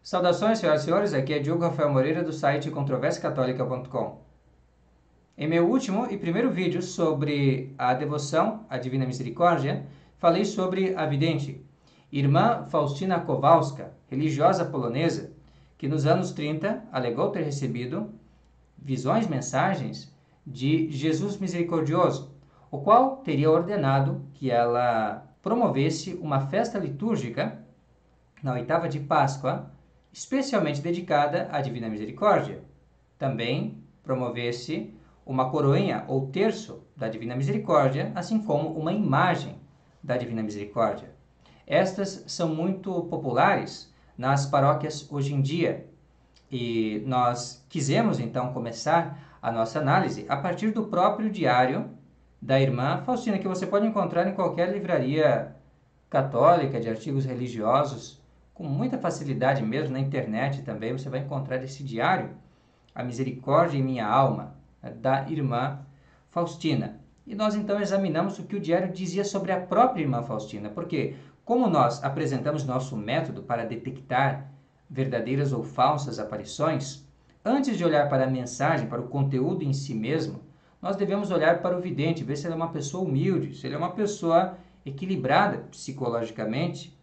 Saudações, senhoras e senhores, aqui é Diogo Rafael Moreira do site controversiacatólica.com. Em meu último e primeiro vídeo sobre a devoção à Divina Misericórdia, falei sobre a vidente, irmã Faustina Kowalska, religiosa polonesa, que nos anos 30 alegou ter recebido visões, mensagens de Jesus Misericordioso, o qual teria ordenado que ela promovesse uma festa litúrgica na oitava de Páscoa, especialmente dedicada à Divina Misericórdia. Também promovesse uma coroinha ou terço da Divina Misericórdia, assim como uma imagem da Divina Misericórdia. Estas são muito populares nas paróquias hoje em dia e nós quisemos então começar a nossa análise a partir do próprio diário da irmã Faustina, que você pode encontrar em qualquer livraria católica de artigos religiosos, com muita facilidade mesmo, na internet também você vai encontrar esse diário, A Misericórdia em Minha Alma, da irmã Faustina. E nós então examinamos o que o diário dizia sobre a própria irmã Faustina, porque como nós apresentamos nosso método para detectar verdadeiras ou falsas aparições, antes de olhar para a mensagem, para o conteúdo em si mesmo, nós devemos olhar para o vidente, ver se ele é uma pessoa humilde, se ele é uma pessoa equilibrada psicologicamente,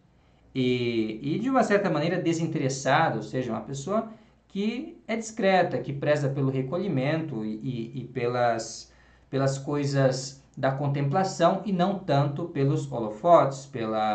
e de uma certa maneira desinteressada, ou seja, uma pessoa que é discreta, que preza pelo recolhimento e pelas coisas da contemplação e não tanto pelos holofotes,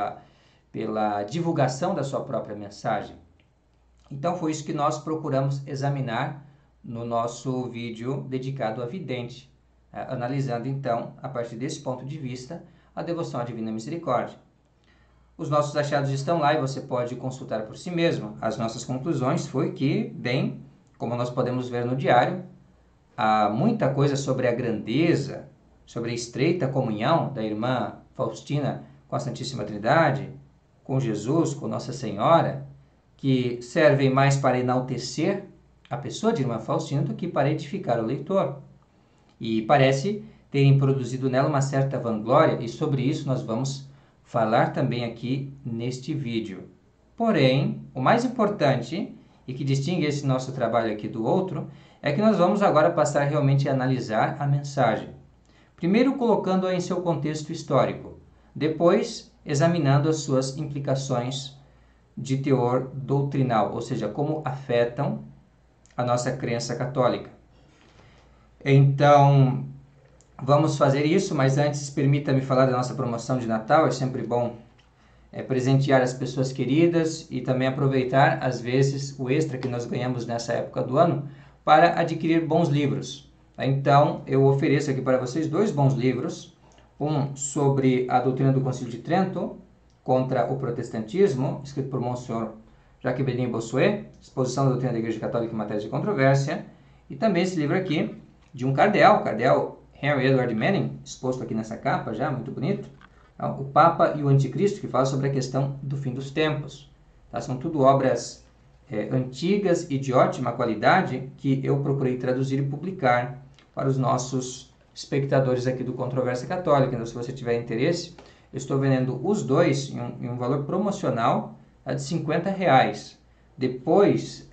pela divulgação da sua própria mensagem. Então foi isso que nós procuramos examinar no nosso vídeo dedicado à vidente, analisando então, a partir desse ponto de vista, a devoção à Divina Misericórdia. Os nossos achados estão lá e você pode consultar por si mesmo. As nossas conclusões foi que, bem, como nós podemos ver no diário, há muita coisa sobre a grandeza, sobre a estreita comunhão da irmã Faustina com a Santíssima Trindade, com Jesus, com Nossa Senhora, que servem mais para enaltecer a pessoa de irmã Faustina do que para edificar o leitor. E parece terem produzido nela uma certa vanglória, e sobre isso nós vamos falar também aqui neste vídeo. Porém, o mais importante, e que distingue esse nosso trabalho aqui do outro, é que nós vamos agora passar realmente a analisar a mensagem. Primeiro colocando-a em seu contexto histórico, depois examinando as suas implicações de teor doutrinal, ou seja, como afetam a nossa crença católica. Então, vamos fazer isso, mas antes permita-me falar da nossa promoção de Natal. É sempre bom presentear as pessoas queridas e também aproveitar, às vezes, o extra que nós ganhamos nessa época do ano para adquirir bons livros. Então, eu ofereço aqui para vocês dois bons livros, um sobre a doutrina do Concílio de Trento contra o protestantismo, escrito por Monsenhor Jacques Bossuet, Exposição da Doutrina da Igreja Católica em Matéria de Controvérsia, e também esse livro aqui de um cardeal Henry Edward Manning, exposto aqui nessa capa já, muito bonito, o Papa e o Anticristo, que fala sobre a questão do fim dos tempos. Tá? São tudo obras antigas e de ótima qualidade que eu procurei traduzir e publicar para os nossos espectadores aqui do Controvérsia Católica. Então, se você tiver interesse, eu estou vendendo os dois em um valor promocional de R$50. Depois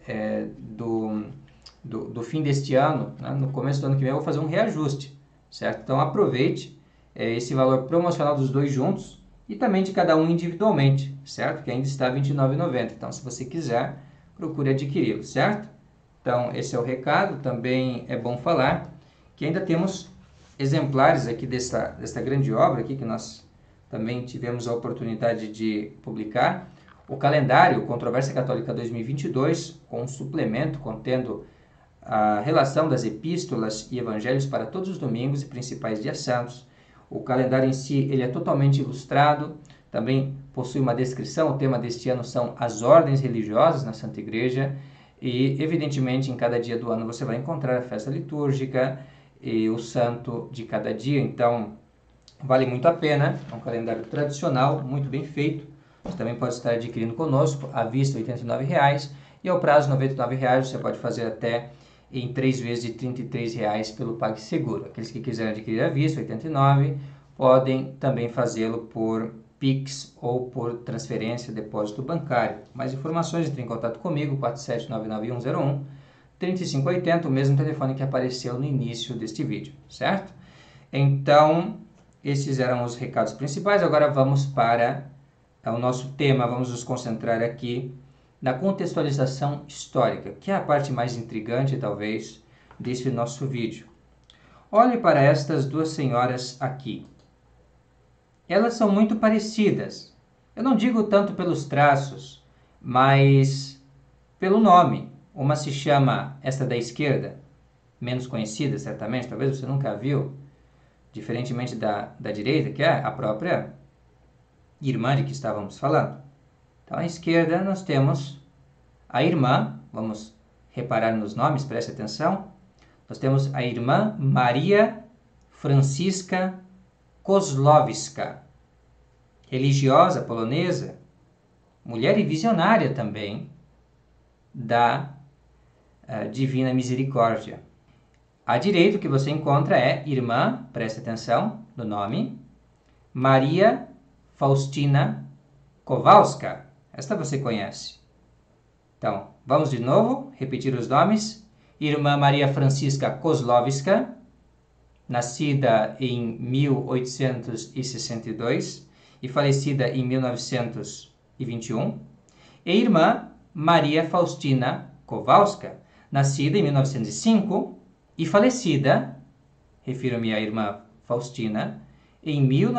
do fim deste ano, né, no começo do ano que vem, eu vou fazer um reajuste, certo? Então aproveite esse valor promocional dos dois juntos e também de cada um individualmente, certo? Que ainda está R$ 29,90. Então, se você quiser, procure adquiri-lo, certo? Então, esse é o recado. Também é bom falar que ainda temos exemplares aqui desta grande obra aqui que nós também tivemos a oportunidade de publicar. O calendário Controvérsia Católica 2022, com um suplemento contendo a relação das epístolas e evangelhos para todos os domingos e principais dias santos. O calendário em si ele é totalmente ilustrado, também possui uma descrição. O tema deste ano são as ordens religiosas na Santa Igreja e, evidentemente, em cada dia do ano você vai encontrar a festa litúrgica e o santo de cada dia. Então, vale muito a pena. É um calendário tradicional, muito bem feito. Você também pode estar adquirindo conosco, à vista R$ 89,00 e ao prazo R$ 99,00 você pode fazer até em 3 vezes de R$ 33,00 pelo PagSeguro. Aqueles que quiserem adquirir à vista, R$ 89,00, podem também fazê-lo por Pix ou por transferência, depósito bancário. Mais informações, entre em contato comigo, 4799101-3580, o mesmo telefone que apareceu no início deste vídeo, certo? Então, esses eram os recados principais. Agora vamos para o nosso tema, vamos nos concentrar aqui na contextualização histórica, que é a parte mais intrigante, talvez, desse nosso vídeo. Olhe para estas duas senhoras aqui. Elas são muito parecidas. Eu não digo tanto pelos traços, mas pelo nome. Uma se chama, esta da esquerda, menos conhecida certamente, talvez você nunca a viu, diferentemente da direita, que é a própria irmã de que estávamos falando. Então, à esquerda nós temos a irmã, vamos reparar nos nomes, preste atenção. Nós temos a irmã Maria Francisca Kozłowska, religiosa polonesa, mulher e visionária também da Divina Misericórdia. À direita, o que você encontra é irmã, preste atenção no nome, Maria Faustina Kowalska. Esta você conhece. Então, vamos de novo repetir os nomes. Irmã Maria Francisca Kozłowska, nascida em 1862 e falecida em 1921. E irmã Maria Faustina Kowalska, nascida em 1905 e falecida, refiro-me à irmã Faustina, em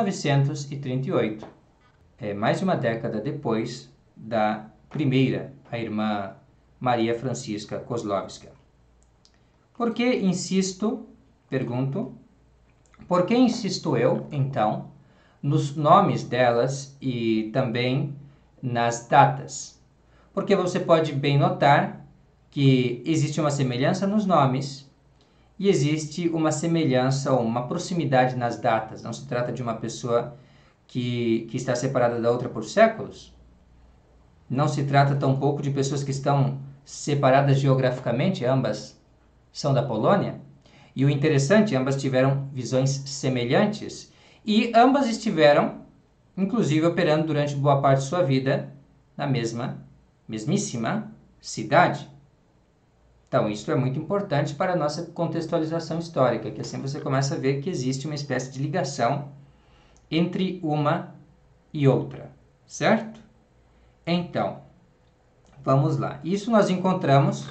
1938. Mais de uma década depois da primeira, a irmã Maria Francisca Kozłowska. Por que insisto, pergunto, por que insisto eu, então, nos nomes delas e também nas datas? Porque você pode bem notar que existe uma semelhança nos nomes e existe uma semelhança ou uma proximidade nas datas. Não se trata de uma pessoa que está separada da outra por séculos. Não se trata tampouco de pessoas que estão separadas geograficamente, ambas são da Polônia. E o interessante, ambas tiveram visões semelhantes e ambas estiveram, inclusive, operando durante boa parte de sua vida na mesmíssima cidade. Então, isso é muito importante para a nossa contextualização histórica, que assim você começa a ver que existe uma espécie de ligação entre uma e outra, certo? Então, vamos lá. Isso nós encontramos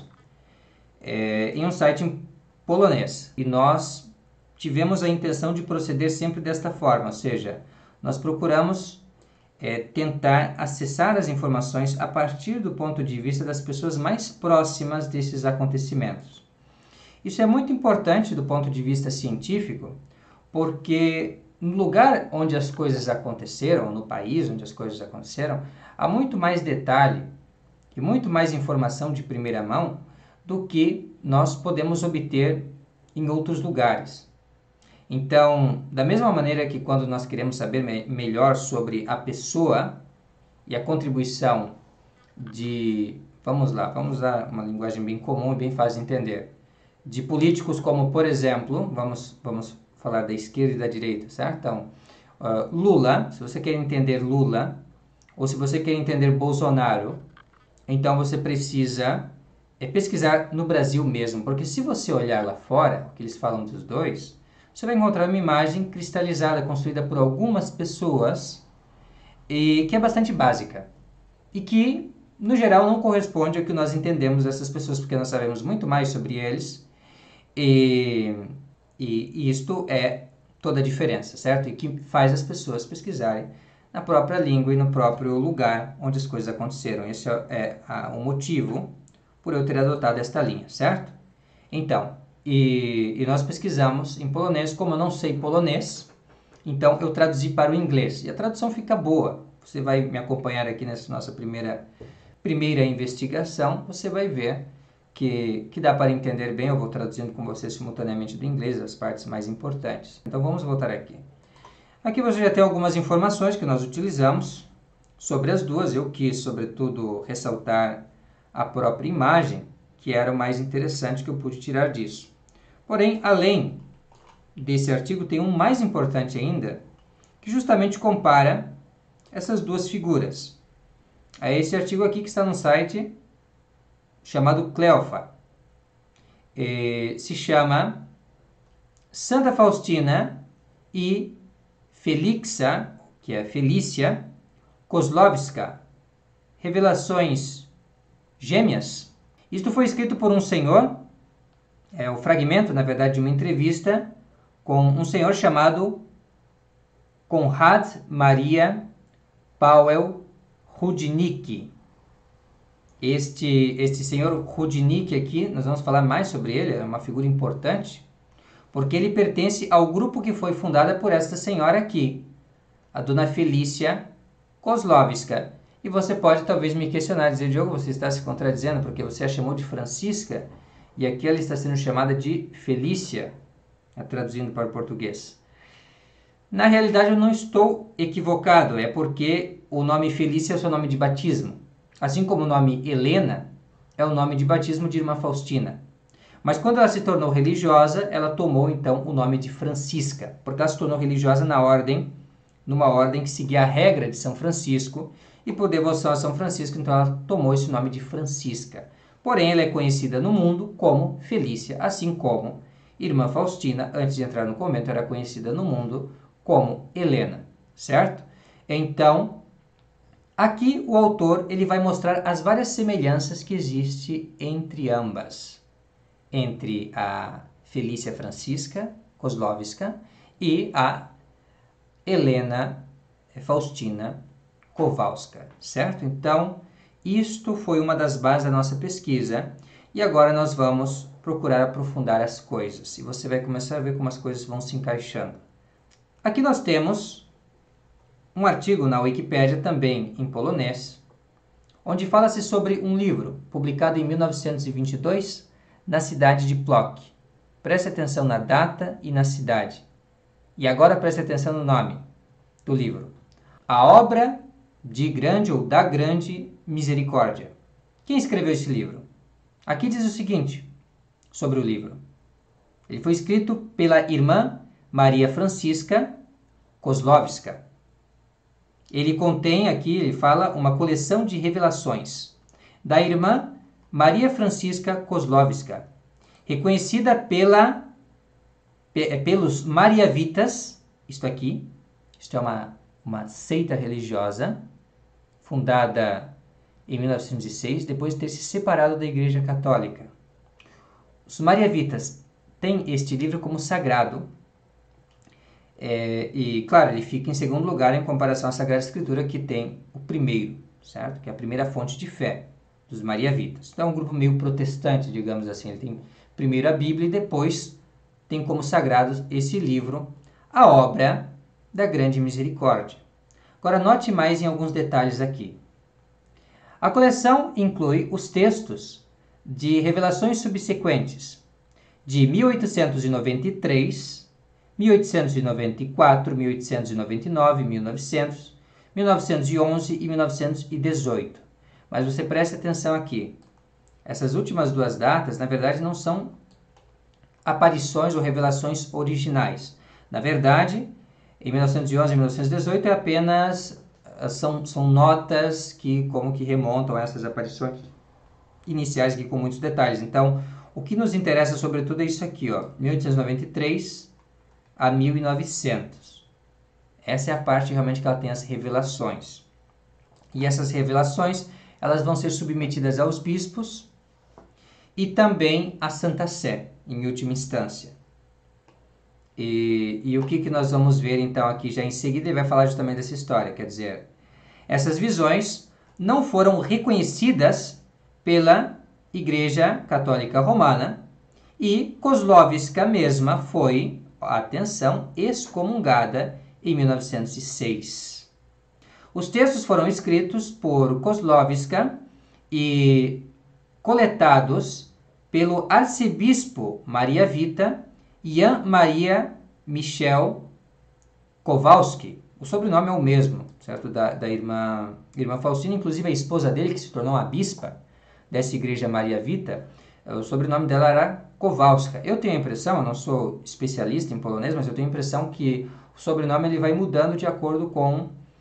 em um site polonês e nós tivemos a intenção de proceder sempre desta forma, ou seja, nós procuramos tentar acessar as informações a partir do ponto de vista das pessoas mais próximas desses acontecimentos. Isso é muito importante do ponto de vista científico, porque no lugar onde as coisas aconteceram, no país onde as coisas aconteceram, há muito mais detalhe e muito mais informação de primeira mão do que nós podemos obter em outros lugares. Então, da mesma maneira que quando nós queremos saber melhor sobre a pessoa e a contribuição de, vamos usar uma linguagem bem comum e bem fácil de entender, de políticos como, por exemplo, vamos falar da esquerda e da direita, certo? Então, Lula, se você quer entender Lula, ou se você quer entender Bolsonaro, então você precisa pesquisar no Brasil mesmo, porque se você olhar lá fora, o que eles falam dos dois, você vai encontrar uma imagem cristalizada, construída por algumas pessoas, e que é bastante básica, e que, no geral, não corresponde ao que nós entendemos dessas pessoas, porque nós sabemos muito mais sobre eles, e isto é toda a diferença, certo? E que faz as pessoas pesquisarem na própria língua e no próprio lugar onde as coisas aconteceram. Esse é o motivo por eu ter adotado esta linha, certo? Então, e nós pesquisamos em polonês. Como eu não sei polonês, então eu traduzi para o inglês. E a tradução fica boa. Você vai me acompanhar aqui nessa nossa primeira investigação. Você vai ver que dá para entender bem. Eu vou traduzindo com você simultaneamente do inglês as partes mais importantes. Então vamos voltar aqui. Aqui você já tem algumas informações que nós utilizamos sobre as duas. Eu quis, sobretudo, ressaltar a própria imagem, que era o mais interessante que eu pude tirar disso. Porém, além desse artigo, tem um mais importante ainda, que justamente compara essas duas figuras. É esse artigo aqui que está no site chamado Cleofa. Se chama Santa Faustina e Felixa, que é Felícia, Kozłowska, Revelações Gêmeas. Isto foi escrito por um senhor, é o fragmento, na verdade, de uma entrevista com um senhor chamado Konrad Maria Powell Rudnicki. Este senhor Rudnicki aqui, nós vamos falar mais sobre ele, é uma figura importante, porque ele pertence ao grupo que foi fundado por esta senhora aqui, a dona Felícia Kozłowska. E você pode talvez me questionar, dizer, Diogo, você está se contradizendo porque você a chamou de Francisca e aqui ela está sendo chamada de Felícia, traduzindo para o português. Na realidade eu não estou equivocado, é porque o nome Felícia é o seu nome de batismo. Assim como o nome Helena é o nome de batismo de irmã Faustina. Mas quando ela se tornou religiosa, ela tomou então o nome de Francisca, porque ela se tornou religiosa numa ordem que seguia a regra de São Francisco, e por devoção a São Francisco, então ela tomou esse nome de Francisca. Porém, ela é conhecida no mundo como Felícia, assim como irmã Faustina, antes de entrar no convento, era conhecida no mundo como Helena, certo? Então, aqui o autor ele vai mostrar as várias semelhanças que existem entre ambas. Entre a Felícia Francisca Kozłowska e a Helena Faustina Kowalska, certo? Então, isto foi uma das bases da nossa pesquisa e agora nós vamos procurar aprofundar as coisas e você vai começar a ver como as coisas vão se encaixando. Aqui nós temos um artigo na Wikipédia, também em polonês, onde fala-se sobre um livro publicado em 1922 na cidade de Płock. Preste atenção na data e na cidade. E agora preste atenção no nome do livro. A Obra de Grande ou da Grande Misericórdia. Quem escreveu esse livro? Aqui diz o seguinte sobre o livro. Ele foi escrito pela irmã Maria Francisca Kozłowska. Ele contém aqui, ele fala, uma coleção de revelações da irmã Maria Francisca Kozłowska, reconhecida pelos Mariavitas, isto é uma seita religiosa, fundada em 1906, depois de ter se separado da Igreja Católica. Os Mariavitas têm este livro como sagrado, e, claro, ele fica em segundo lugar em comparação à Sagrada Escritura, que tem o primeiro, certo? Que é a primeira fonte de fé dos Mariavitas. Então é um grupo meio protestante, digamos assim. Ele tem primeiro a Bíblia e depois tem como sagrado esse livro, a Obra da Grande Misericórdia. Agora note mais em alguns detalhes aqui. A coleção inclui os textos de revelações subsequentes de 1893, 1894, 1899, 1900, 1911 e 1918. Mas você preste atenção aqui. Essas últimas duas datas, na verdade, não são aparições ou revelações originais. Na verdade, em 1911 e 1918 é apenas são notas que como que remontam a essas aparições iniciais aqui com muitos detalhes. Então, o que nos interessa sobretudo é isso aqui, ó, 1893 a 1900. Essa é a parte realmente que ela tem as revelações. E essas revelações, elas vão ser submetidas aos bispos e também à Santa Sé, em última instância. E o que nós vamos ver então aqui já em seguida? Ele vai falar justamente dessa história, quer dizer, essas visões não foram reconhecidas pela Igreja Católica Romana e Kozłowska mesma foi, atenção, excomungada em 1906. Os textos foram escritos por Kozłowska e coletados pelo arcebispo Mariavita Jan Maria Michel Kowalski. O sobrenome é o mesmo, certo? Da irmã Faustina, inclusive a esposa dele, que se tornou a bispa dessa igreja Mariavita, o sobrenome dela era Kowalska. Eu tenho a impressão, eu não sou especialista em polonês, mas eu tenho a impressão que o sobrenome ele vai mudando de acordo com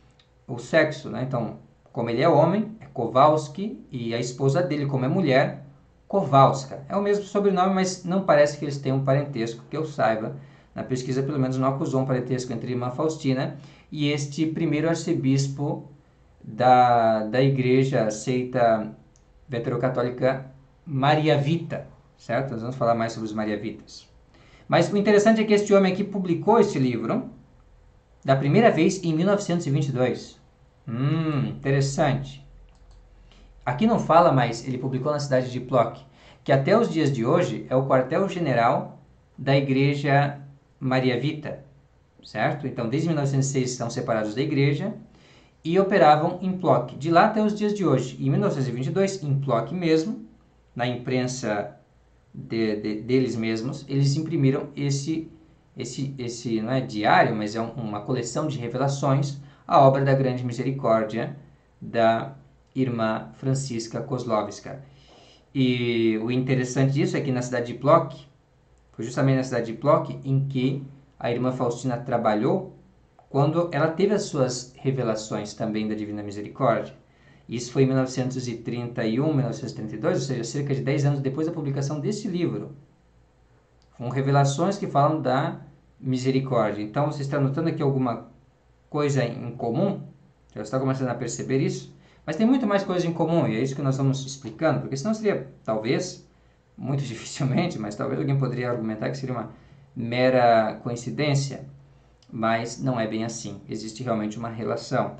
o sexo, né? Então, como ele é homem, é Kowalski, e a esposa dele, como é mulher, Kowalska. É o mesmo sobrenome, mas não parece que eles tenham um parentesco, que eu saiba. Na pesquisa, pelo menos, não acusou um parentesco entre a irmã Faustina e este primeiro arcebispo da igreja seita veterocatólica Mariavita, certo? Nós vamos falar mais sobre os Mariavitas. Mas o interessante é que este homem aqui publicou este livro da primeira vez em 1922. Interessante. Aqui não fala, mas ele publicou na cidade de Plock, que até os dias de hoje é o quartel-general da igreja Mariavita, certo? Então, desde 1906 estão separados da igreja e operavam em Plock. De lá até os dias de hoje. Em 1922, em Plock mesmo, na imprensa deles mesmos, eles imprimiram esse não é diário, mas é uma coleção de revelações, a obra da Grande Misericórdia da irmã Francisca Kozlovska. E o interessante disso é que na cidade de Plock, foi justamente na cidade de Plock em que a irmã Faustina trabalhou quando ela teve as suas revelações também da Divina Misericórdia. Isso foi em 1931, 1932, ou seja, cerca de 10 anos depois da publicação desse livro. Com revelações que falam da misericórdia. Então, você está notando aqui alguma coisa em comum? Já está começando a perceber isso? Mas tem muito mais coisa em comum, e é isso que nós vamos explicando, porque senão seria, talvez, muito dificilmente, mas talvez alguém poderia argumentar que seria uma mera coincidência, mas não é bem assim. Existe realmente uma relação.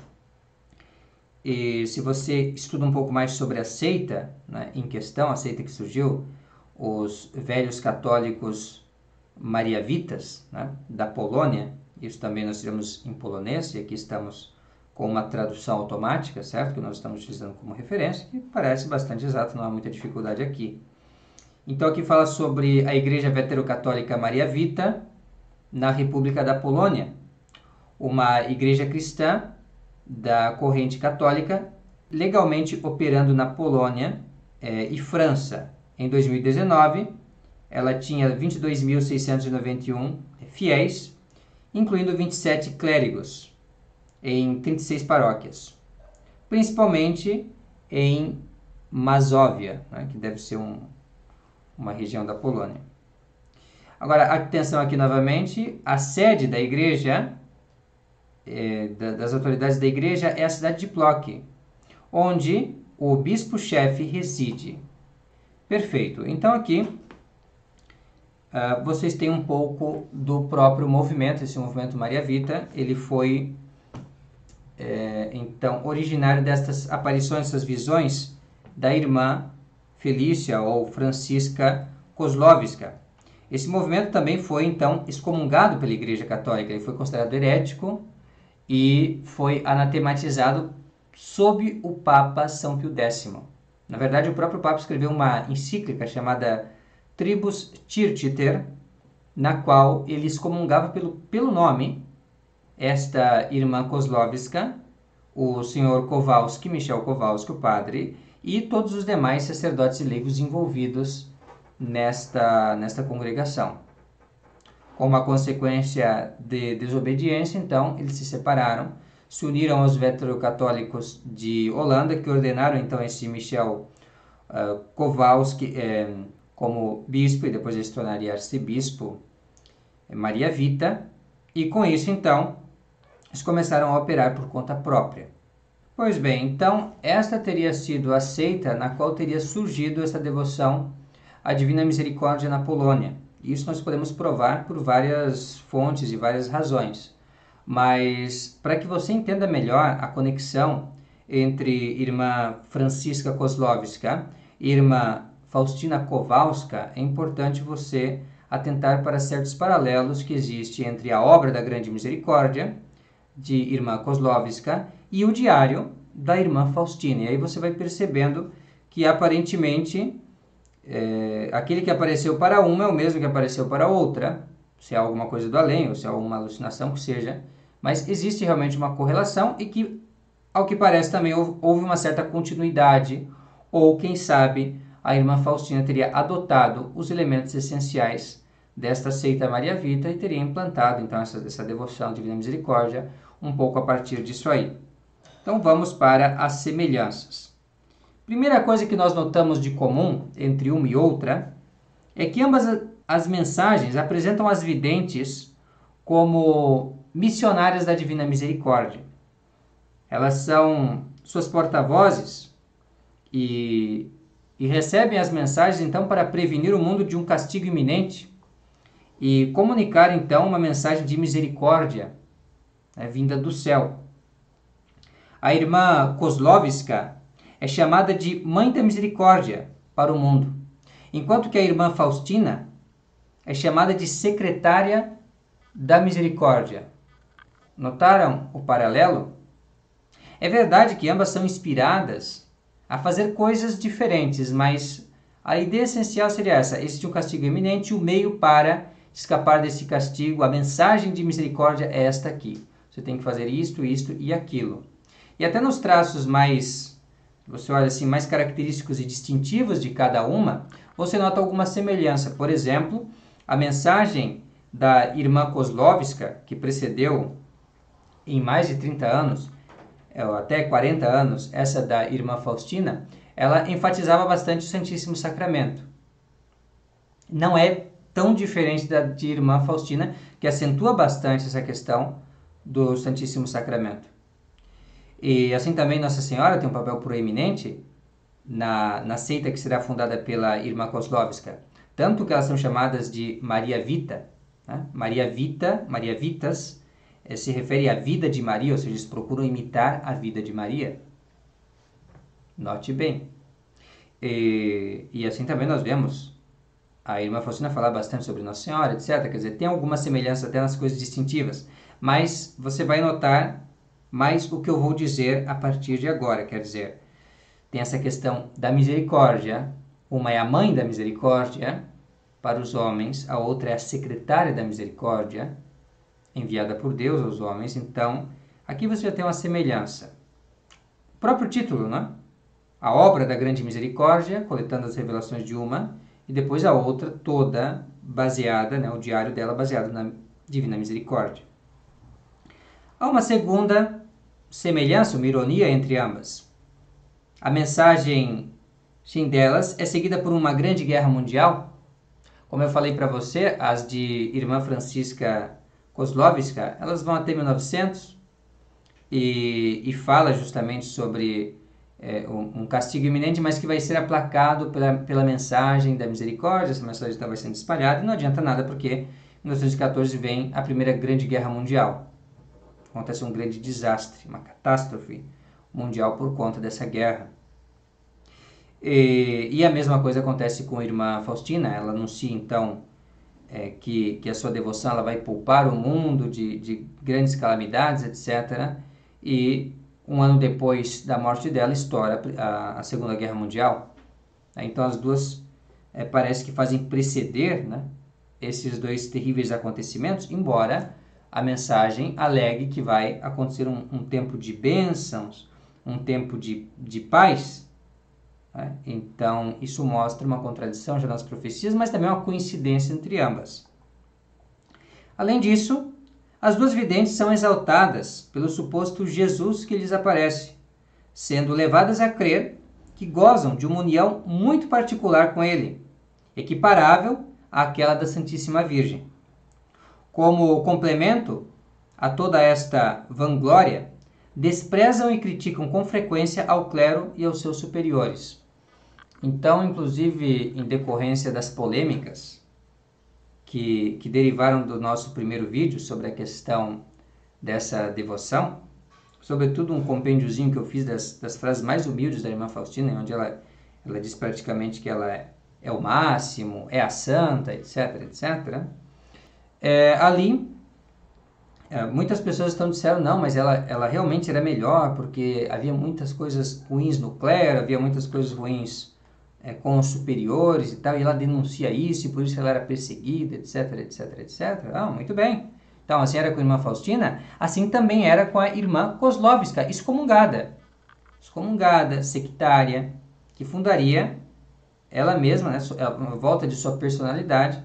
E se você estuda um pouco mais sobre a seita, né, em questão, a seita que surgiu, os velhos católicos mariavitas, né, da Polônia, isso também nós tivemos em polonês, e aqui estamos com uma tradução automática, certo? Que nós estamos utilizando como referência, que parece bastante exato, não há muita dificuldade aqui. Então aqui fala sobre a Igreja Veterocatólica Mariavita na República da Polônia, uma igreja cristã da corrente católica, legalmente operando na Polônia e França. Em 2019, ela tinha 22.691 fiéis, incluindo 27 clérigos, em 36 paróquias, principalmente em Mazóvia, né, que deve ser uma região da Polônia. Agora, atenção aqui novamente, a sede da igreja, das autoridades da igreja, é a cidade de Plock, onde o bispo-chefe reside. Perfeito. Então aqui vocês têm um pouco do próprio movimento, esse movimento Mariavita. Ele foi, então, originário destas aparições, essas visões da irmã Felícia ou Francisca Kozlovska. Esse movimento também foi, então, excomungado pela Igreja Católica. Ele foi considerado herético e foi anatematizado sob o Papa São Pio X. Na verdade, o próprio Papa escreveu uma encíclica chamada Tribus Tirciter, na qual ele excomungava pelo nome esta irmã Kozlovska, o senhor Kowalski, Michel Kowalski, o padre, e todos os demais sacerdotes e leigos envolvidos nesta congregação. Como uma consequência de desobediência, então, eles se separaram, se uniram aos veterocatólicos de Holanda, que ordenaram, então, esse Michel Kowalski como bispo, e depois ele se tornaria arcebispo Mariavita, e com isso, então, eles começaram a operar por conta própria. Pois bem, então, esta teria sido a seita na qual teria surgido essa devoção à Divina Misericórdia na Polônia. Isso nós podemos provar por várias fontes e várias razões. Mas, para que você entenda melhor a conexão entre irmã Francisca Kozlovska e irmã Faustina Kowalska, é importante você atentar para certos paralelos que existem entre a obra da Grande Misericórdia, de irmã Kozlovska, e o diário da irmã Faustina. E aí você vai percebendo que, aparentemente, aquele que apareceu para uma é o mesmo que apareceu para outra, se é alguma coisa do além, ou se é alguma alucinação que seja, mas existe realmente uma correlação e que, ao que parece, também houve uma certa continuidade, ou, quem sabe, a irmã Faustina teria adotado os elementos essenciais desta seita Mariavita e teria implantado, então, essa devoção à Divina Misericórdia um pouco a partir disso aí. Então vamos para as semelhanças. Primeira coisa que nós notamos de comum entre uma e outra é que ambas as mensagens apresentam as videntes como missionárias da Divina Misericórdia. Elas são suas porta-vozes e recebem as mensagens então para prevenir o mundo de um castigo iminente e comunicar então uma mensagem de misericórdia, vinda do céu. A irmã Kozlovska é chamada de Mãe da Misericórdia para o mundo, enquanto que a irmã Faustina é chamada de Secretária da Misericórdia. Notaram o paralelo? É verdade que ambas são inspiradas a fazer coisas diferentes, mas a ideia essencial seria essa: existe um castigo iminente, o meio para escapar desse castigo, a mensagem de misericórdia é esta aqui. Você tem que fazer isto, isto e aquilo. E até nos traços mais, você olha assim, mais característicos e distintivos de cada uma, você nota alguma semelhança. Por exemplo, a mensagem da irmã Kozlovska, que precedeu em mais de 30 anos, até 40 anos, essa da irmã Faustina, ela enfatizava bastante o Santíssimo Sacramento. Não é tão diferente da de irmã Faustina, que acentua bastante essa questão do Santíssimo Sacramento. E assim também Nossa Senhora tem um papel proeminente na seita que será fundada pela irmã Kozlovska. Tanto que elas são chamadas de Maria Vita. Né? Maria Vita, Maria Vitas, se refere à vida de Maria, ou seja, eles procuram imitar a vida de Maria. Note bem. E assim também nós vemos a irmã Faustina falar bastante sobre Nossa Senhora, etc. Quer dizer, tem alguma semelhança até nas coisas distintivas. Mas você vai notar mais o que eu vou dizer a partir de agora. Quer dizer, tem essa questão da misericórdia. Uma é a mãe da misericórdia para os homens, a outra é a secretária da misericórdia, enviada por Deus aos homens. Então, aqui você já tem uma semelhança. O próprio título, né? A obra da grande misericórdia, coletando as revelações de uma, e depois a outra toda baseada, o diário dela baseado na Divina Misericórdia. Há uma segunda semelhança, uma ironia entre ambas. A mensagem delas é seguida por uma grande guerra mundial. Como eu falei para você, as de irmã Francisca Kozlovska, elas vão até 1900 e fala justamente sobre um castigo iminente, mas que vai ser aplacado pela mensagem da misericórdia. Essa mensagem está vai sendo espalhada e não adianta nada porque em 1914 vem a Primeira Grande Guerra Mundial. Acontece um grande desastre, uma catástrofe mundial por conta dessa guerra. E a mesma coisa acontece com a irmã Faustina. Ela anuncia então que a sua devoção ela vai poupar o mundo de grandes calamidades, etc. E um ano depois da morte dela estoura a Segunda Guerra Mundial. Então as duas parece que fazem preceder, esses dois terríveis acontecimentos, embora a mensagem alegue que vai acontecer um tempo de bênçãos, um tempo de paz. Então, isso mostra uma contradição já nas profecias, mas também uma coincidência entre ambas. Além disso, as duas videntes são exaltadas pelo suposto Jesus que lhes aparece, sendo levadas a crer que gozam de uma união muito particular com ele, equiparável àquela da Santíssima Virgem. Como complemento a toda esta vanglória, desprezam e criticam com frequência ao clero e aos seus superiores. Então, inclusive, em decorrência das polêmicas que derivaram do nosso primeiro vídeo sobre a questão dessa devoção, sobretudo um compêndiozinho que eu fiz das frases mais humildes da irmã Faustina, onde ela diz praticamente que ela é o máximo, é a santa, etc, etc. Ali, muitas pessoas disseram, não, mas ela realmente era melhor, porque havia muitas coisas ruins no clero, havia muitas coisas ruins com os superiores e tal, e ela denuncia isso, e por isso ela era perseguida, etc, etc, etc. Muito bem. Então, assim era com a irmã Faustina, assim também era com a irmã Kozlovska, excomungada, sectária, que fundaria ela mesma, à volta de sua personalidade,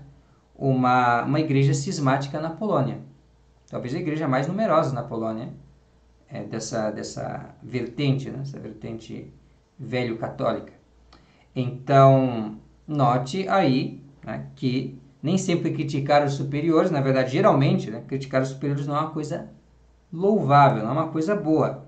uma igreja cismática na Polônia. Talvez a igreja mais numerosa na Polônia, dessa vertente, né? Essa vertente velho-católica. Então, note aí, né, que nem sempre criticar os superiores, na verdade, geralmente, né, criticar os superiores não é uma coisa louvável, não é uma coisa boa.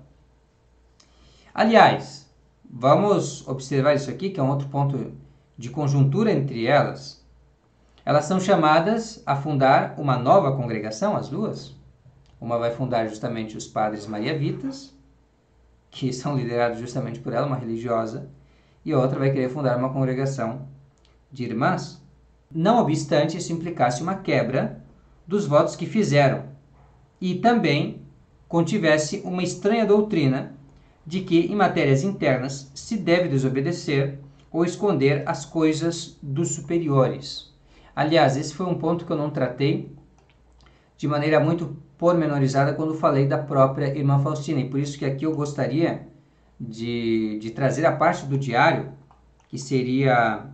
Aliás, vamos observar isso aqui, que é um outro ponto de conjuntura entre elas. Elas são chamadas a fundar uma nova congregação, as duas. Uma vai fundar justamente os Padres Mariavitas, que são liderados justamente por ela, uma religiosa, e a outra vai querer fundar uma congregação de irmãs. Não obstante, isso implicasse uma quebra dos votos que fizeram e também contivesse uma estranha doutrina de que em matérias internas se deve desobedecer ou esconder as coisas dos superiores. Aliás, esse foi um ponto que eu não tratei de maneira muito pormenorizada quando falei da própria irmã Faustina, e por isso que aqui eu gostaria de trazer a parte do diário, que seria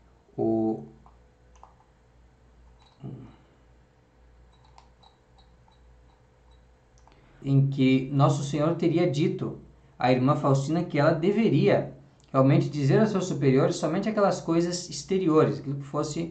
em que Nosso Senhor teria dito à irmã Faustina que ela deveria realmente dizer aos seus superiores somente aquelas coisas exteriores, aquilo que fosse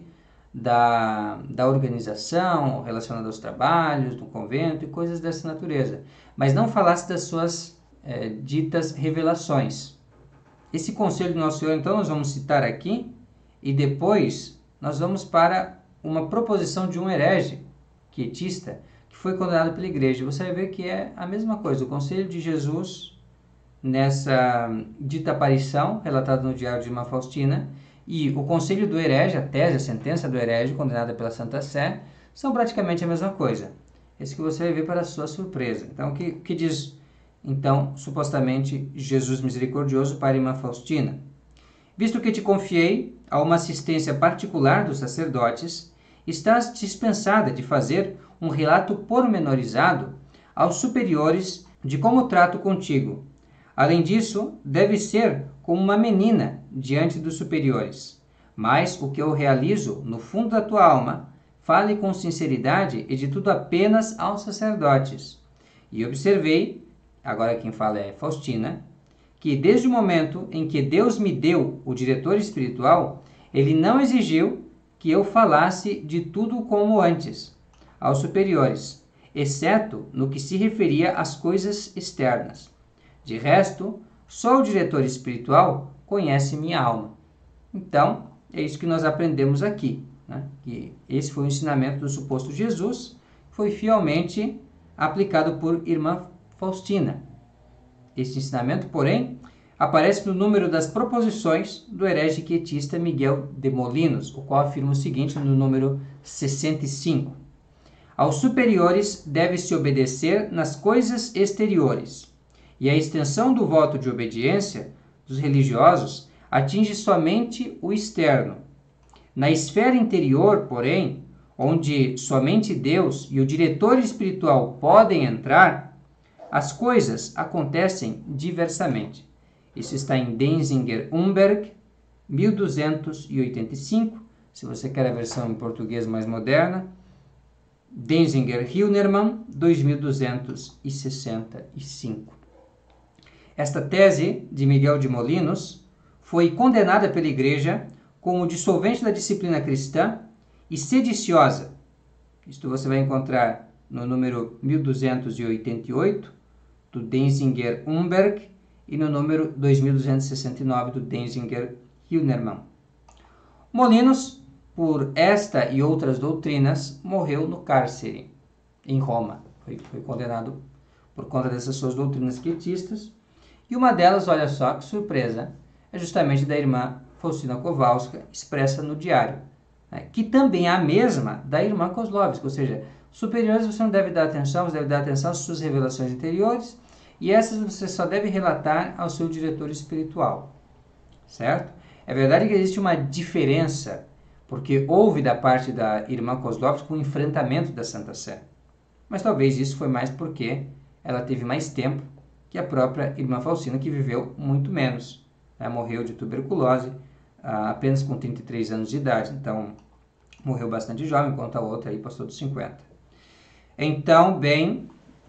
da organização, relacionado aos trabalhos, do convento e coisas dessa natureza, mas não falasse das suas ditas revelações. Esse conselho do Nosso Senhor, então, nós vamos citar aqui, e depois nós vamos para uma proposição de um herege quietista que foi condenado pela igreja. Você vai ver que é a mesma coisa, o conselho de Jesus nessa dita aparição, relatada no diário de irmã Faustina, e o conselho do herege, a tese, a sentença do herege, condenada pela Santa Sé, são praticamente a mesma coisa. Esse que você vai ver para a sua surpresa. Então, o que diz, então, supostamente, Jesus misericordioso para a irmã Faustina? Visto que te confiei a uma assistência particular dos sacerdotes, estás dispensada de fazer um relato pormenorizado aos superiores de como trato contigo. Além disso, deve ser como uma menina diante dos superiores. Mas o que eu realizo no fundo da tua alma, fale com sinceridade e de tudo apenas aos sacerdotes. E observei, agora quem fala é Faustina, que desde o momento em que Deus me deu o diretor espiritual, ele não exigiu que eu falasse de tudo como antes, aos superiores, exceto no que se referia às coisas externas. De resto, só o diretor espiritual conhece minha alma. Então, é isso que nós aprendemos aqui, né? Que esse foi o ensinamento do suposto Jesus, foi fielmente aplicado por irmã Faustina. Este ensinamento, porém, aparece no número das proposições do herege quietista Miguel de Molinos, o qual afirma o seguinte no número 65. Aos superiores deve-se obedecer nas coisas exteriores, e a extensão do voto de obediência dos religiosos atinge somente o externo. Na esfera interior, porém, onde somente Deus e o diretor espiritual podem entrar, as coisas acontecem diversamente. Isso está em Denzinger Umberg, 1285. Se você quer a versão em português mais moderna, Denzinger Hilnermann, 2265. Esta tese de Miguel de Molinos foi condenada pela Igreja como dissolvente da disciplina cristã e sediciosa. Isto você vai encontrar no número 1288 do Denzinger Umberg e no número 2269 do Denzinger Hilnermann. Molinos, por esta e outras doutrinas, morreu no cárcere em Roma. Foi condenado por conta dessas suas doutrinas quietistas. E uma delas, olha só que surpresa, é justamente da irmã Faustina Kowalska, expressa no diário, né, que também é a mesma da irmã Kozlovska, ou seja, superiores você não deve dar atenção, você deve dar atenção às suas revelações interiores, e essas você só deve relatar ao seu diretor espiritual, certo? É verdade que existe uma diferença, porque houve da parte da irmã Kozlovska um enfrentamento da Santa Sé, mas talvez isso foi mais porque ela teve mais tempo que a própria irmã Faustina, que viveu muito menos. Ela morreu de tuberculose apenas com 33 anos de idade, então morreu bastante jovem, enquanto a outra aí passou dos 50. Então, bem,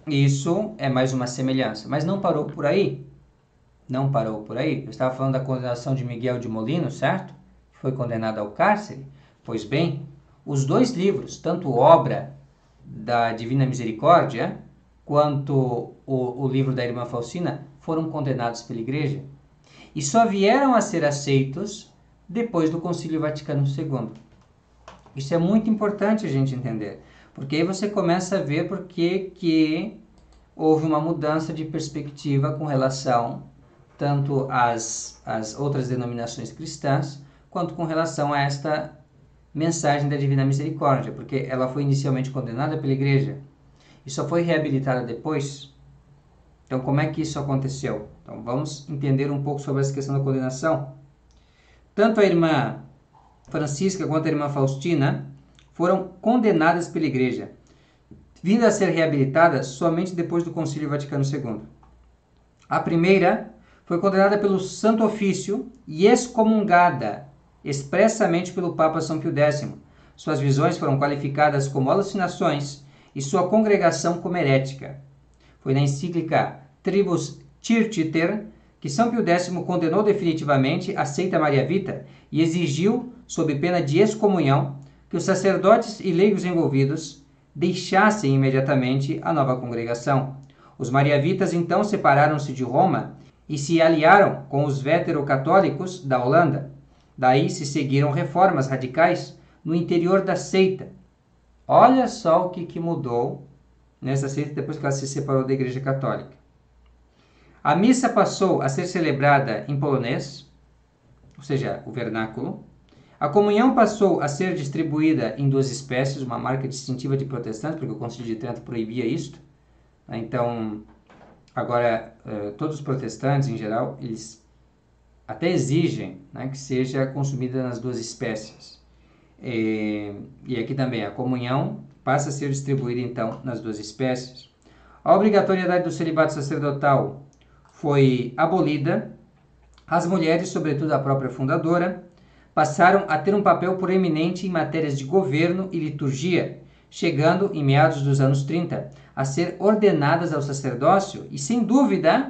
isso é mais uma semelhança. Mas não parou por aí. Não parou por aí. Eu estava falando da condenação de Miguel de Molino, certo? Foi condenado ao cárcere. Pois bem, os dois livros, tanto Obra da Divina Misericórdia, quanto o livro da Irmã Faustina, foram condenados pela Igreja. E só vieram a ser aceitos depois do Concílio Vaticano II. Isso é muito importante a gente entender, porque aí você começa a ver por que houve uma mudança de perspectiva com relação tanto às outras denominações cristãs, quanto com relação a esta mensagem da Divina Misericórdia, porque ela foi inicialmente condenada pela Igreja e só foi reabilitada depois. Então, como é que isso aconteceu? Então, vamos entender um pouco sobre essa questão da condenação. Tanto a irmã Francisca quanto a irmã Faustina foram condenadas pela Igreja, vindo a ser reabilitadas somente depois do Concílio Vaticano II. A primeira foi condenada pelo Santo Ofício e excomungada expressamente pelo Papa São Pio X. Suas visões foram qualificadas como alucinações e sua congregação como herética. Foi na encíclica Tribus Circiter que São Pio X condenou definitivamente a seita Maria Vita e exigiu, sob pena de excomunhão, que os sacerdotes e leigos envolvidos deixassem imediatamente a nova congregação. Os mariavitas então separaram-se de Roma e se aliaram com os vetero-católicos da Holanda. Daí se seguiram reformas radicais no interior da seita. Olha só o que mudou nessa seita depois que ela se separou da Igreja Católica. A missa passou a ser celebrada em polonês, ou seja, o vernáculo. A comunhão passou a ser distribuída em duas espécies, uma marca distintiva de protestantes, porque o Concílio de Trento proibia isto. Então, agora, todos os protestantes, em geral, eles até exigem, né, que seja consumida nas duas espécies. E aqui também, a comunhão passa a ser distribuída, então, nas duas espécies. A obrigatoriedade do celibato sacerdotal foi abolida. As mulheres, sobretudo a própria fundadora, passaram a ter um papel proeminente em matérias de governo e liturgia, chegando, em meados dos anos 30, a ser ordenadas ao sacerdócio e, sem dúvida,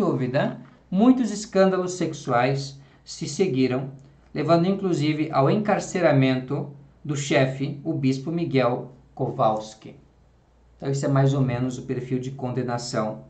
muitos escândalos sexuais se seguiram, levando inclusive ao encarceramento do chefe, o bispo Miguel Kowalski. Então, isso é mais ou menos o perfil de condenação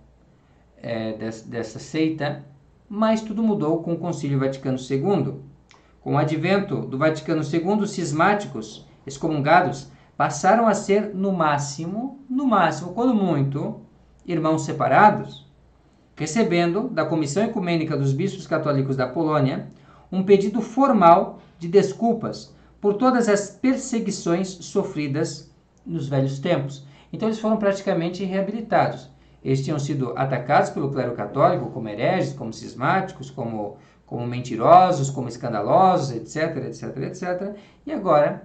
dessa seita, mas tudo mudou com o Concílio Vaticano II. Com o advento do Vaticano II, os cismáticos excomungados passaram a ser, no máximo, quando muito, irmãos separados, recebendo da Comissão Ecumênica dos Bispos Católicos da Polônia um pedido formal de desculpas por todas as perseguições sofridas nos velhos tempos. Então eles foram praticamente reabilitados. Eles tinham sido atacados pelo clero católico como hereges, como cismáticos, como mentirosos, como escandalosos, etc, etc, etc. E agora,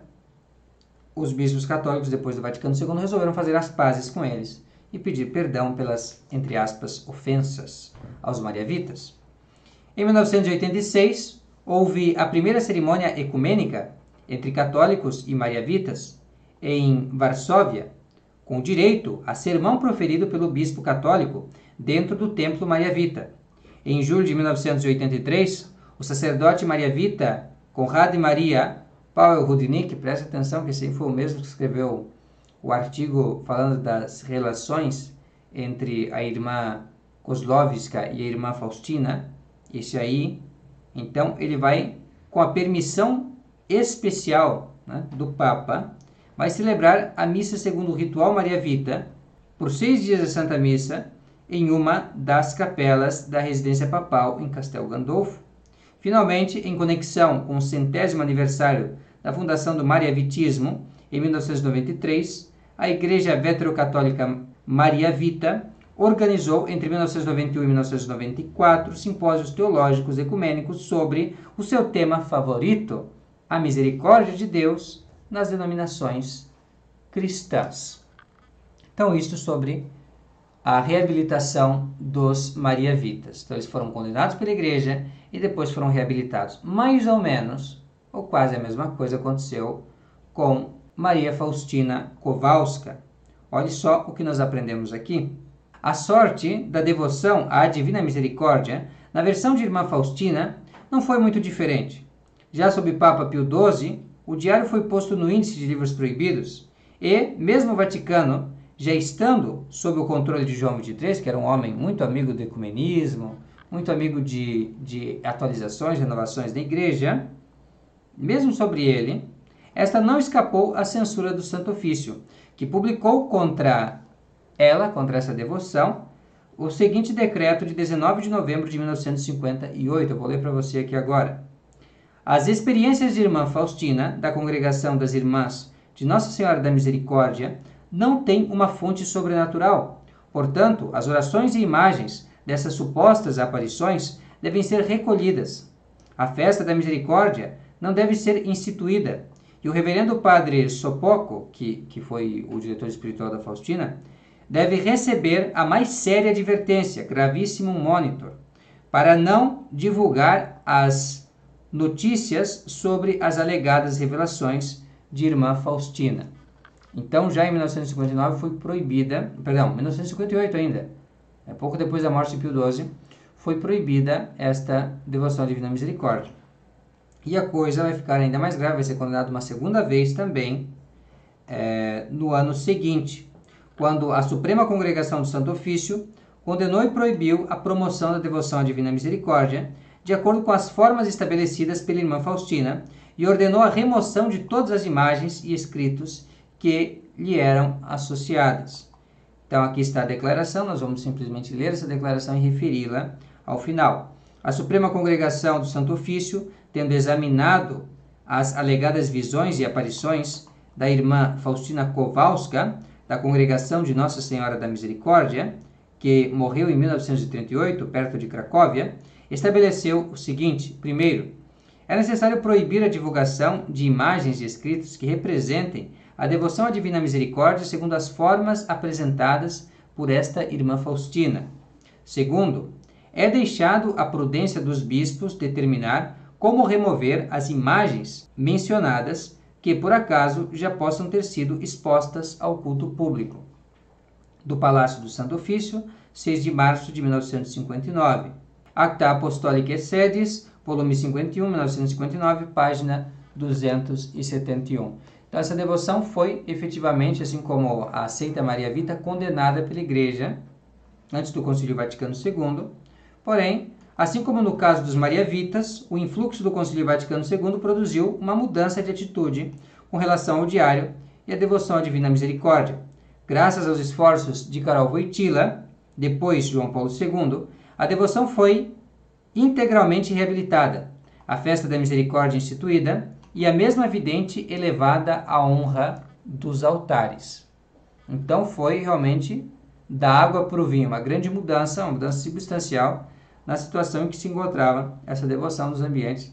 os bispos católicos, depois do Vaticano II, resolveram fazer as pazes com eles e pedir perdão pelas, entre aspas, ofensas aos mariavitas. Em 1986, houve a primeira cerimônia ecumênica entre católicos e mariavitas em Varsóvia, com direito a sermão proferido pelo bispo católico dentro do templo mariavita. Em julho de 1983, o sacerdote mariavita Conrad Maria Paweł Rudnick, presta atenção que esse foi o mesmo que escreveu o artigo falando das relações entre a irmã Kozłowska e a irmã Faustina, esse aí, então ele vai, com a permissão especial, né, do Papa, vai celebrar a missa segundo o ritual mariavita por 6 dias de Santa Missa em uma das capelas da residência papal em Castel Gandolfo. Finalmente, em conexão com o 100º aniversário da fundação do mariavitismo, em 1993, a Igreja Vetero-Católica Maria Vita organizou entre 1991 e 1994 simpósios teológicos ecumênicos sobre o seu tema favorito, a misericórdia de Deus nas denominações cristãs. Então, isto sobre a reabilitação dos mariavitas. Então, eles foram condenados pela igreja e depois foram reabilitados. Mais ou menos, ou quase a mesma coisa aconteceu com Maria Faustina Kowalska. Olha só o que nós aprendemos aqui. A sorte da devoção à Divina Misericórdia, na versão de Irmã Faustina, não foi muito diferente. Já sob Papa Pio XII, o diário foi posto no índice de livros proibidos e, mesmo o Vaticano, já estando sob o controle de João XXIII, que era um homem muito amigo do ecumenismo, muito amigo de atualizações, renovações da Igreja, mesmo sobre ele, esta não escapou à censura do Santo Ofício, que publicou contra ela, contra essa devoção, o seguinte decreto de 19 de novembro de 1958. Eu vou ler para você aqui agora. As experiências de Irmã Faustina, da Congregação das Irmãs de Nossa Senhora da Misericórdia, não têm uma fonte sobrenatural. Portanto, as orações e imagens dessas supostas aparições devem ser recolhidas. A festa da misericórdia não deve ser instituída. E o reverendo padre Sopoco, que foi o diretor espiritual da Faustina, deve receber a mais séria advertência, gravíssimo monitor, para não divulgar as notícias sobre as alegadas revelações de Irmã Faustina. Então, já em 1959 foi proibida, 1958 ainda, pouco depois da morte de Pio XII, foi proibida esta devoção à Divina Misericórdia. E a coisa vai ficar ainda mais grave, vai ser condenado uma segunda vez também, no ano seguinte, quando a Suprema Congregação do Santo Ofício condenou e proibiu a promoção da devoção à Divina Misericórdia, de acordo com as formas estabelecidas pela Irmã Faustina, e ordenou a remoção de todas as imagens e escritos que lhe eram associadas. Então aqui está a declaração, nós vamos simplesmente ler essa declaração e referi-la ao final. A Suprema Congregação do Santo Ofício, tendo examinado as alegadas visões e aparições da Irmã Faustina Kowalska, da Congregação de Nossa Senhora da Misericórdia, que morreu em 1938, perto de Cracóvia, estabeleceu o seguinte: primeiro, é necessário proibir a divulgação de imagens e escritos que representem a devoção à Divina Misericórdia segundo as formas apresentadas por esta Irmã Faustina. Segundo, é deixado à prudência dos bispos determinar como remover as imagens mencionadas que, por acaso, já possam ter sido expostas ao culto público. Do Palácio do Santo Ofício, 6 de março de 1959. Acta Apostolicae Sedis, volume 51, 1959, página 271. Então, essa devoção foi efetivamente, assim como a Seita Maria Vita, condenada pela Igreja antes do Concílio Vaticano II. Porém, assim como no caso dos Mariavitas, o influxo do Concílio Vaticano II produziu uma mudança de atitude com relação ao diário e à devoção à Divina Misericórdia. Graças aos esforços de Karol Wojtyla, depois João Paulo II, a devoção foi integralmente reabilitada, a festa da misericórdia instituída e a mesma vidente elevada à honra dos altares. Então foi realmente da água para o vinho, uma grande mudança, uma mudança substancial na situação em que se encontrava essa devoção nos ambientes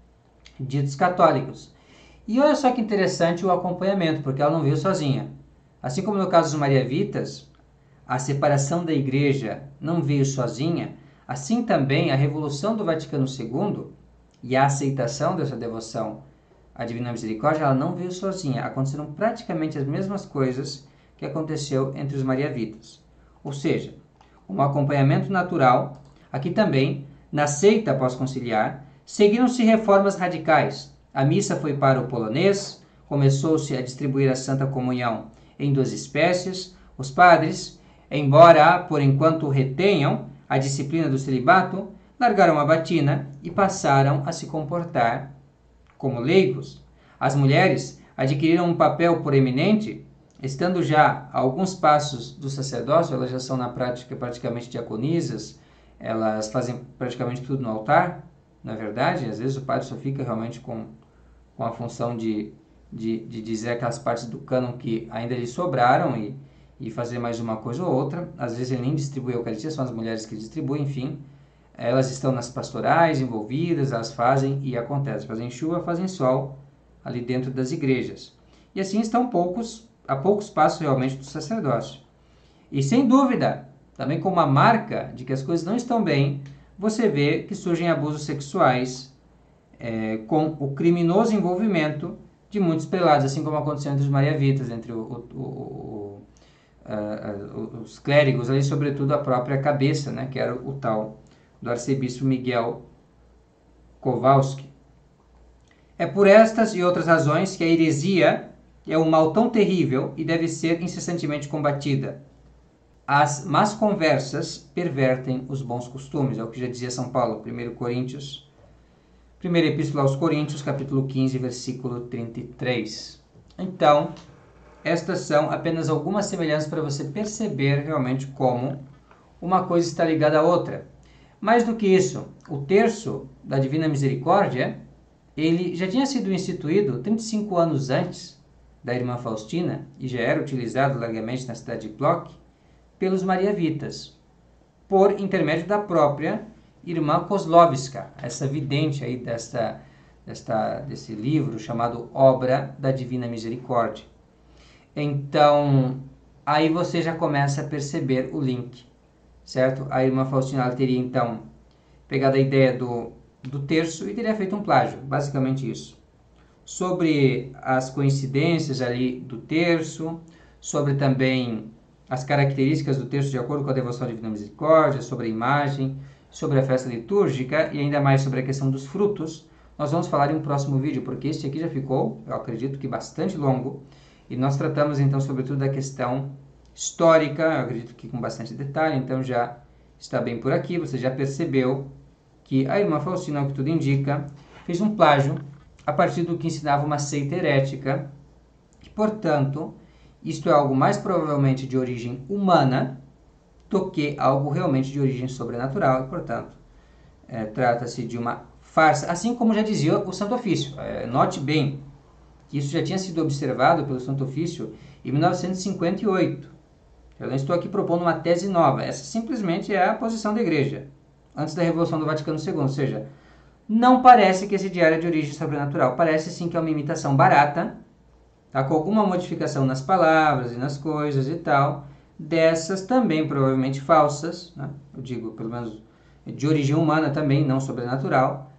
ditos católicos. E olha só que interessante o acompanhamento, porque ela não veio sozinha. Assim como no caso dos Mariavitas, a separação da igreja não veio sozinha, assim também a Revolução do Vaticano II e a aceitação dessa devoção à Divina Misericórdia, ela não veio sozinha. Aconteceram praticamente as mesmas coisas que aconteceu entre os Mariavitas. Ou seja, um acompanhamento natural. Aqui também, na seita pós-conciliar, seguiram-se reformas radicais. A missa foi para o polonês, começou-se a distribuir a Santa Comunhão em 2 espécies. Os padres, embora por enquanto retenham a disciplina do celibato, largaram a batina e passaram a se comportar como leigos. As mulheres adquiriram um papel proeminente, estando já a alguns passos do sacerdócio. Elas já são na prática praticamente diaconisas, elas fazem praticamente tudo no altar, na verdade. Às vezes o padre só fica realmente com a função de dizer aquelas partes do cânon que ainda lhe sobraram e fazer mais uma coisa ou outra. Às vezes ele nem distribui a Eucaristia, são as mulheres que distribuem, enfim. Elas estão nas pastorais envolvidas, elas fazem e acontece. Fazem chuva, fazem sol ali dentro das igrejas. E assim estão a poucos passos realmente do sacerdócio. E sem dúvida, também como uma marca de que as coisas não estão bem, você vê que surgem abusos sexuais com o criminoso envolvimento de muitos prelados, assim como aconteceu entre os Mariavitas, entre os clérigos ali, sobretudo a própria cabeça, né, que era o tal do arcebispo Miguel Kowalski. É por estas e outras razões que a heresia é um mal tão terrível e deve ser incessantemente combatida. As más conversas pervertem os bons costumes, é o que já dizia São Paulo, 1 Coríntios, primeira epístola aos Coríntios, capítulo 15, versículo 33. Então, estas são apenas algumas semelhanças para você perceber realmente como uma coisa está ligada à outra. Mais do que isso, o terço da Divina Misericórdia, ele já tinha sido instituído 35 anos antes da irmã Faustina e já era utilizado largamente na cidade de Plock pelos mariavitas, por intermédio da própria irmã Kozlovska, essa vidente aí desse livro chamado Obra da Divina Misericórdia. Então, aí você já começa a perceber o link, certo? A irmã Faustina ela teria, então, pegado a ideia do terço e teria feito um plágio, basicamente isso. Sobre as coincidências ali do terço, sobre também as características do terço de acordo com a devoção à Divina Misericórdia, sobre a imagem, sobre a festa litúrgica e ainda mais sobre a questão dos frutos, nós vamos falar em um próximo vídeo, porque este aqui já ficou, eu acredito que bastante longo, e nós tratamos então sobretudo da questão histórica, eu acredito que com bastante detalhe, então já está bem por aqui, você já percebeu que a irmã Faustina, ao que tudo indica, fez um plágio a partir do que ensinava uma seita herética, e portanto, isto é algo mais provavelmente de origem humana do que algo realmente de origem sobrenatural, e portanto, trata-se de uma farsa, assim como já dizia o Santo Ofício. Note bem que isso já tinha sido observado pelo Santo Ofício em 1958. Eu não estou aqui propondo uma tese nova, essa simplesmente é a posição da Igreja, antes da Revolução do Vaticano II, ou seja, não parece que esse diário é de origem sobrenatural, parece sim que é uma imitação barata, tá, com alguma modificação nas palavras e nas coisas e tal, dessas também provavelmente falsas, né? Eu digo pelo menos de origem humana também, não sobrenatural,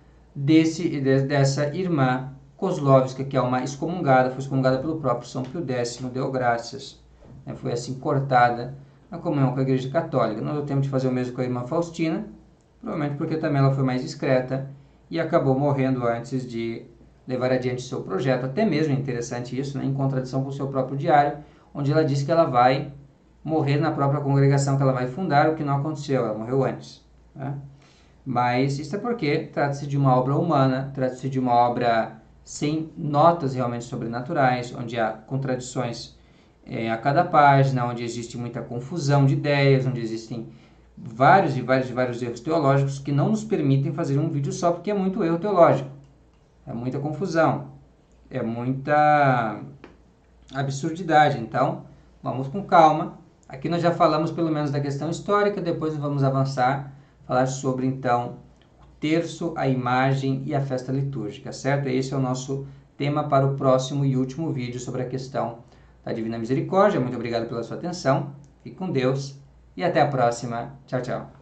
dessa irmã Kozlovska, que é uma excomungada, foi excomungada pelo próprio São Pio X, deu graças, né? Foi assim cortada na comunhão com a Igreja Católica. Não deu tempo de fazer o mesmo com a irmã Faustina, provavelmente porque também ela foi mais discreta e acabou morrendo antes de levar adiante seu projeto. Até mesmo é interessante isso, né? Em contradição com o seu próprio diário, onde ela diz que ela vai morrer na própria congregação que ela vai fundar, o que não aconteceu, ela morreu antes, né? Mas isso é porque trata-se de uma obra humana, trata-se de uma obra sem notas realmente sobrenaturais, onde há contradições a cada página, onde existe muita confusão de ideias, onde existem vários erros teológicos que não nos permitem fazer um vídeo só, porque é muito erro teológico, é muita confusão, é muita absurdidade. Então, vamos com calma. Aqui nós já falamos pelo menos da questão histórica, depois vamos avançar, falar sobre então o terço, a imagem e a festa litúrgica, certo? Esse é o nosso tema para o próximo e último vídeo sobre a questão da Divina Misericórdia. Muito obrigado pela sua atenção, fique com Deus e até a próxima. Tchau, tchau.